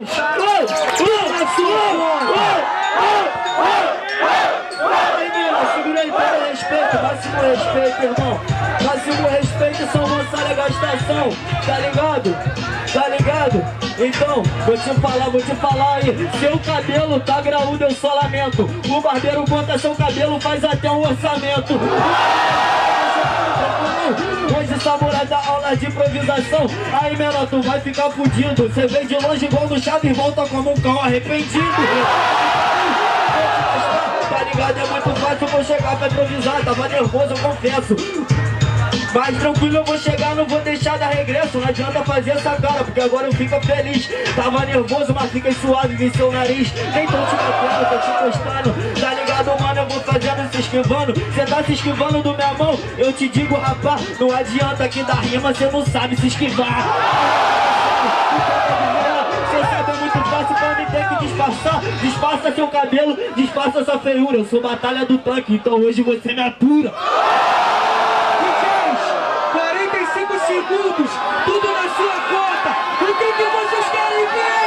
Segura aí, pelo respeito, máximo respeito, irmão. Máximo respeito, são moçada gastação, tá ligado? Tá ligado? Então, vou te falar aí. Seu cabelo tá graúdo, eu só lamento. O barbeiro conta seu cabelo, faz até um orçamento. Hoje samurai dá aula de improvisação. Aí menor, tu vai ficar fudido. Cê vem de longe igual no chave e volta como um cão arrependido. Tá ligado, é muito fácil, vou chegar pra improvisar. Tava nervoso, eu confesso. Mas tranquilo, eu vou chegar, não vou deixar dar regresso. Não adianta fazer essa cara, porque agora eu fico feliz. Tava nervoso, mas fiquei suave, vi seu nariz. Nem tô te batendo, tô te encostando. Tá ligado, mano, eu vou fazendo, se esquivando. Cê tá se esquivando do minha mão, eu te digo, rapá, não adianta que da rima cê não sabe se esquivar. Cê sabe, é muito fácil pra mim ter que disfarçar. Disfarça seu cabelo, disfarça sua feiura. Eu sou batalha do tanque, então hoje você me atura. 45 segundos, tudo na sua conta. O que vocês querem ver?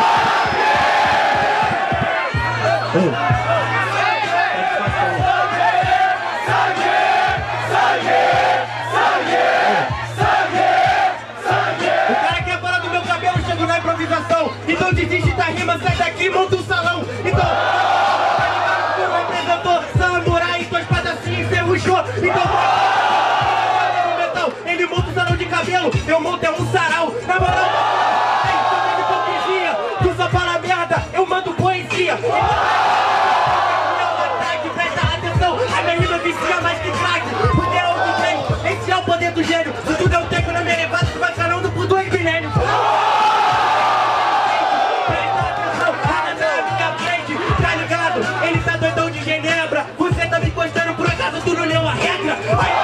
O cara quer falar do meu cabelo, chegou na improvisação. Então desiste da rima, sai daqui, monta um salão. Então, tu representou samurai, tua espada se enferrujou. Então, ele monta um salão de cabelo, eu monto é um sarau. Na moral, é história de hipocrisia. Tu só fala merda, eu mando poesia. Ataque, presta atenção, a minha rima vicia mais que crack. Porque é o que tem, esse é o poder do gênio. Se tu der um tempo na minha levada, tu vai falando por 2 milênios. Presta atenção, nada na minha frente, tá ligado? Ele tá doidão de Genebra, você tá me encostando, por acaso tu não leu a regra?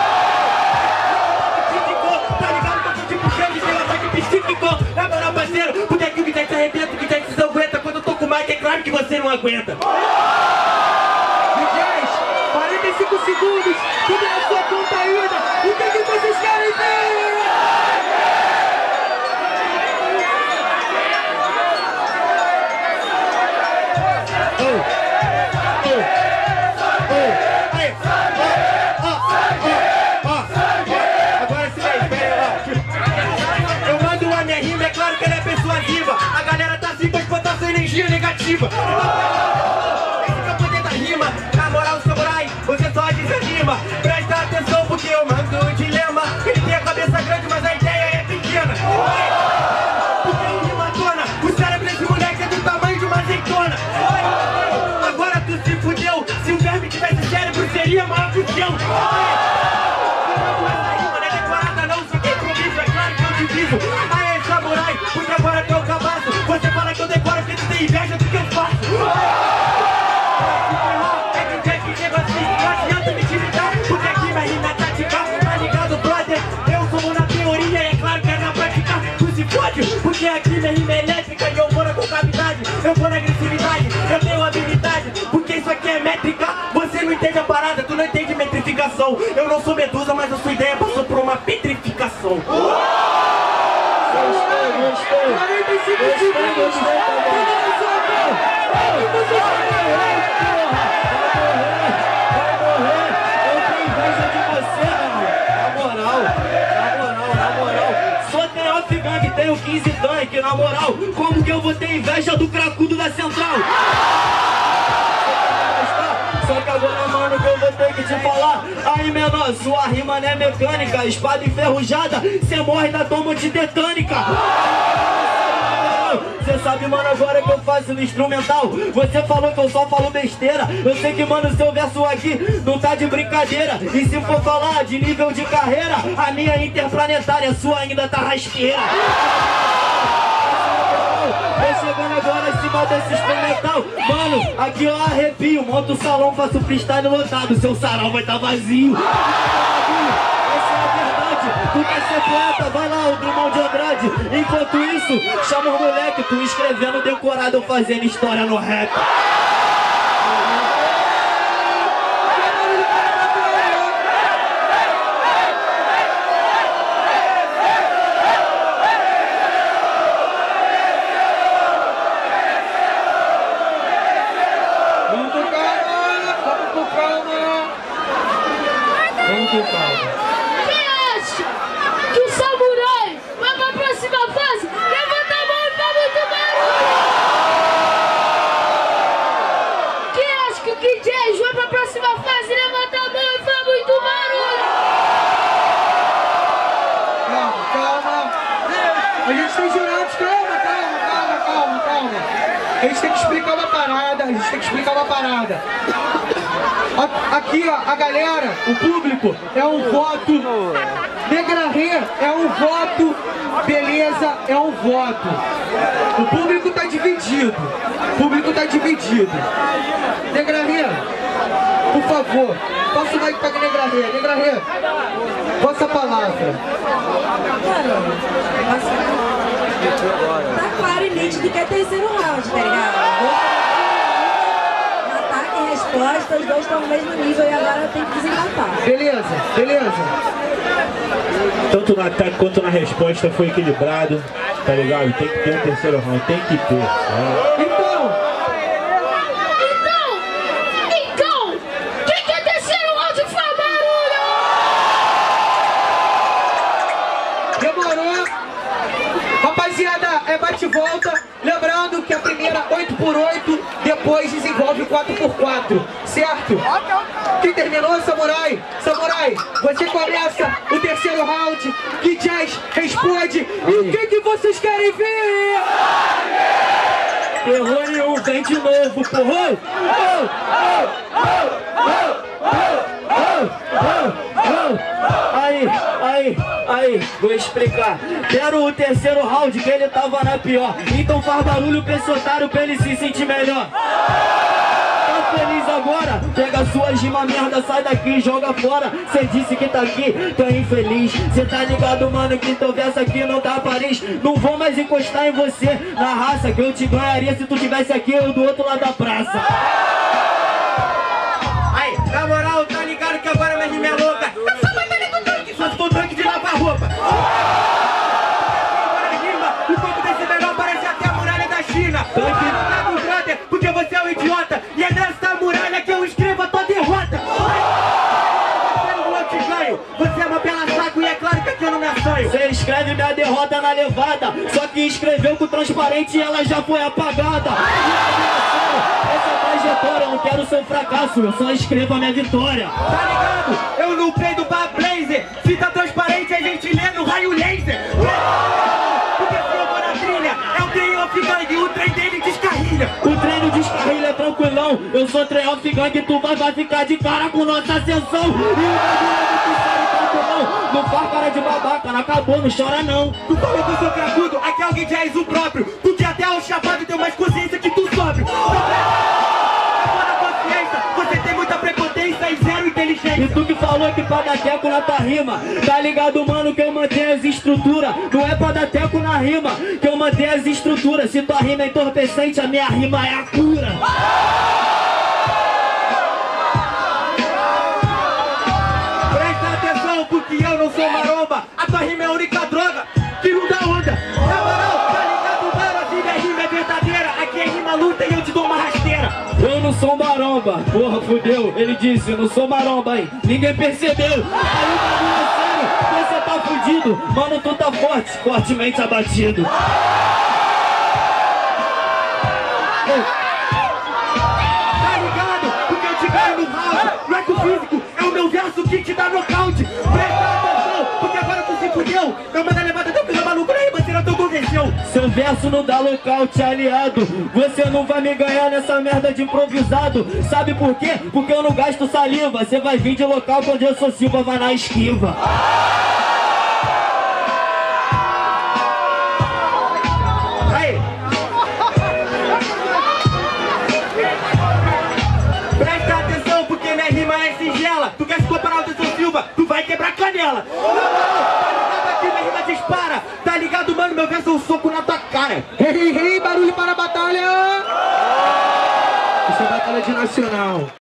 Na moral, parceiro, porque aqui o que tá se arrebenta, o que tá se aguenta. Quando eu tô com o mic, é claro que você não aguenta. 10, 45 segundos, tudo na sua conta ainda. O que vocês querem ver? Agora sim, eu mando a minha rima, é claro que ela é persuasiva. A galera tá assim pra espantar sua energia negativa. Esse que é o poder da rima. Na moral, samurai, você só desanima. Presta atenção porque eu mando um dilema. Ele tem a cabeça grande, mas a ideia é pequena. Porque em rima tona, o cérebro desse moleque é do tamanho de uma azeitona. Agora tu se fudeu. Se o verme tivesse cérebro, seria maior que o seu. Aê, samurai, porque agora que eu cabaço. Você fala que eu decoro porque tu tem inveja do que eu faço. É que tem que negociar, não adianta me intimidar. Porque aqui minha rima é tática, tá ligado, brother? Eu sou na teoria, é claro que é na prática. Tu se fode, porque aqui minha rima é elétrica. E eu vou na concavidade, eu vou na agressividade. Eu tenho habilidade, porque isso aqui é métrica. Você não entende a parada, tu não entende metrificação. Eu não sou medusa, mas a sua ideia passou por uma petrificação. 45 segundos, sou tem off-gang, tenho 15 tanque, na moral. Como que eu vou ter inveja do cracudo da central? Só que agora, mano, que eu vou ter que te falar. Aí, menor, sua rima não é mecânica. Espada enferrujada, cê morre na toma de tetânica. Cê sabe, mano, agora que eu faço no instrumental. Você falou que eu só falo besteira. Eu sei que, mano, seu verso aqui não tá de brincadeira. E se for falar de nível de carreira, a minha é interplanetária, a sua ainda tá rasteira. Vou chegando agora em cima desse instrumental. Mano, aqui eu arrepio. Monto o salão, faço freestyle lotado. Seu sarau vai tá vazio. Essa é a verdade. Tu quer ser poeta, vai lá, o Drummond de Andrade. Enquanto isso, chama o moleque. Tu escrevendo decorado, eu fazendo história no rap. com calma. Quem acha que o samurai vai pra próxima fase? Levanta a mão e faz muito barulho! Quem acha que o Kid Jazz vai pra próxima fase? Levanta a mão e faz muito barulho! Calma. A gente tem jurados, calma. A gente tem que explicar uma parada, Aqui, ó, a galera, o público, é um voto. Negra Rê é um voto. Beleza, é um voto. O público tá dividido. Negra Rê, por favor, passa o mic pra Negra Rê. Negra Rê, vossa palavra. Tá claro e nítido que é terceiro round, tá ligado? Ataque e resposta, os dois estão no mesmo nível e agora tem que desempatar. Beleza. Tanto no ataque quanto na resposta foi equilibrado, tá ligado? Tem que ter um terceiro round, tem que ter. Então, quem quer terceiro round faz barulho? Demorou. Rapaziada, é bate e volta. Lembrando que a primeira 8x8, depois desenvolve 4x4, certo? Quem terminou, Samurai? Samurai, você começa o terceiro round. Kid Jazz responde. E o que vocês querem ver? Terror nenhum, vem de novo, porra! Aí, vou explicar. Quero o terceiro round, que ele tava na pior. Então faz barulho pra esse otário pra ele se sentir melhor. Tá feliz agora? Pega suas rima merda, sai daqui, joga fora. Cê disse que tá aqui, tu é infeliz. Cê tá ligado, mano, que teu verso aqui não tá Paris. Não vou mais encostar em você, na raça, que eu te ganharia se tu tivesse aqui, eu do outro lado da praça. Aí, na moral, tá ligado que agora minha rima é louca. Eu sou mais dele do tanque, só se for tanque de lavar roupa. Agora rima, o corpo desse menor parece até a muralha da China. Tanque não tá brother, porque você é um idiota. E é nessa muralha que eu escrevo a tua derrota. Eu te ganho, você é uma bela saco e é claro que aqui eu não me assanho. Você escreve minha derrota na levada, só que escreveu com transparente e ela já foi apagada. Essa trajetória, eu não quero seu fracasso, eu só escrevo a minha vitória. Tá ligado? Eu não peido pra blazer. Se tá transparente, a gente lê no raio laser. Porque se eu vou na trilha, é o trem off gang, o trem dele descarrilha. O treino descarrilha tranquilão, eu sou trem off gang, tu vai ficar de cara com nossa ascensão. E o bagulho é muito sério, tanto não faz cara de babaca, não acabou, não chora não. Tu falou que eu sou cracudo, aqui alguém já és o próprio. Tu que até o chapado tem mais consciência que tu sobe. Você tem muita prepotência e zero inteligência. E tu que falou que pra dar teco na tua rima, tá ligado, mano, que eu mantenho as estruturas. Não é pra dar teco na rima, que eu mantenho as estruturas. Se tua rima é entorpecente, a minha rima é a cura. Presta atenção, porque eu não sou maromba. A tua rima é a única droga que não dá onda. Na moral, tá ligado, mano, assim minha rima é verdadeira. Aqui é rima luta e eu te dou uma rasteira. Eu não sou maromba, porra, fudeu. Ele disse, eu não sou maromba, aí ninguém percebeu. Aí o bagulho é sério, você tá fudido. Mano, tu tá forte, fortemente abatido. Tá ligado? Porque eu te ganho no round. Não é que o físico, é o meu verso que te dá nocaute. Presta atenção, porque agora tu se fudeu. Não manda levada teu filho maluco na rima, será teu convenceu. Seu verso não dá nocaute, aliado. Você não vai me ganhar nessa merda de improvisado. Sabe por quê? Porque eu não gasto saliva. Você vai vir de local quando eu sou Silva, vai na esquiva. Aí. Presta atenção, porque minha rima é singela. Tu quer se comparar ao Anderson Silva, tu vai quebrar canela. Aqui minha rima dispara. Tá ligado, mano? Meu verso é um soco na tua cara. Hey, barulho para a batalha! Isso é batalha de nacional.